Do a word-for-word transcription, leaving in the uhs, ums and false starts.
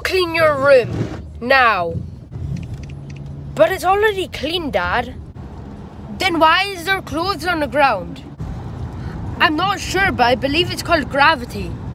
clean your room. Now. But it's already clean, Dad. Then why is there clothes on the ground? I'm not sure, but I believe it's called gravity.